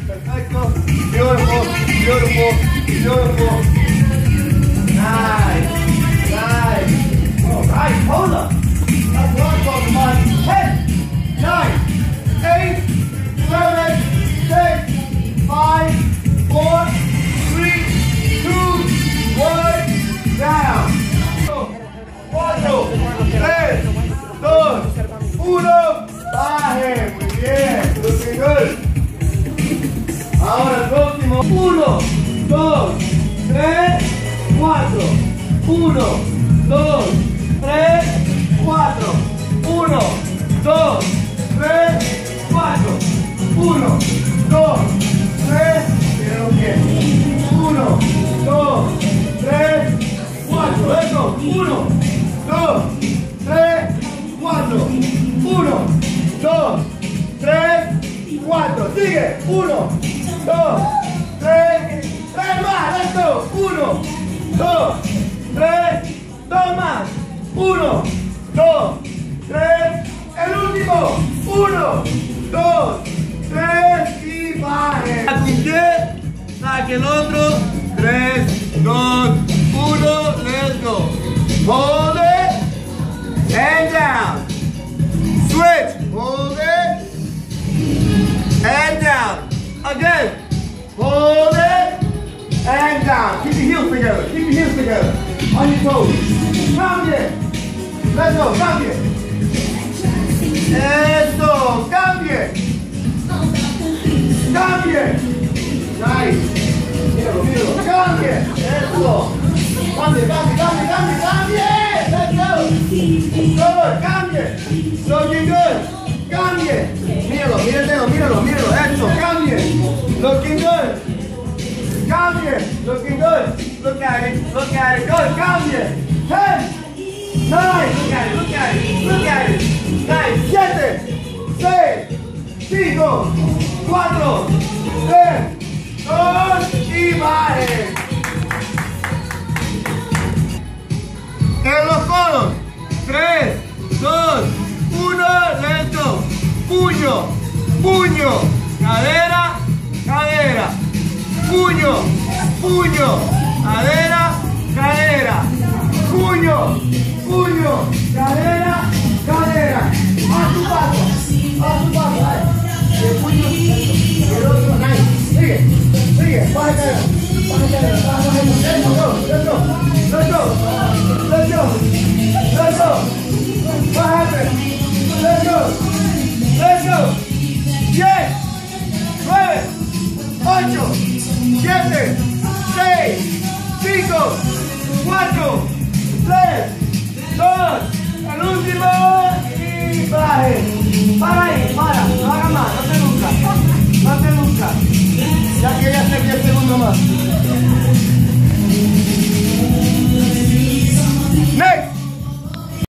Perfecto. Beautiful, beautiful, beautiful. Nice, nice. All right, hold up. That's what I'm talking about. 10, 9, 8, 7, 6, 5, 4, 3, 2, 1, down. 4, 3, 2, 1, baje. Muy bien, looking good. Ahora el próximo. 1, 2, 3, 4. 1, 2, 3, 4. 1, 2, 3, 4. 1, 2, 3. Mira los pies. 1, 2, 3, 4. Eso. 1, 2, 3, 4. 1, 2, 3, 4. Sigue. 1, 2, 3, 3 más. Esto. 1, 2, 3, 2 más. 1, 2, 3. El último. 1, 2, 3 y baje. Saque el otro. 3, 2, 1. Let's go. Hold it. And down. Switch. Hold it. And down. Again. Hold it. And down. Keep your heels together. Keep your heels together. On your toes. Cambie. Let's go. Cambie. Eso. Cambie. Cambie. Nice. Míralo, míralo. Cambie. Eso. Cambie, cambie, cambie, cambie, cambie. Let's go. Good. Cambie. Looking good. Cambie. Míralo, míralo, míralo, míralo. Eso. Cambie. Looking good. Cambie. Looking good. Look at it. Look at it. Good. Cambie. 10, 9. Look at it. Look at it. Look at it. 9, 7, 6, 5, 4, 3, 2 y baje. En los codos. 3, 2, 1. Let's go. Puño. Puño. Cadera. Cadera. Puño. Puño. Cadera. Cadera. Puño. Puño. Cadera. Cadera. A tu paso. A tu paso. El puño. El otro. Nice. Sigue. Sigue. Baja cadera. Baja cadera. Baja cadera. Let's go. Let's go. Let's go. Let's go. Let's go. What happened? Let's go. Let's go. 10, 9, 8, 7, 6, 5, 4, 3, 2, el último y baje. Para ahí, para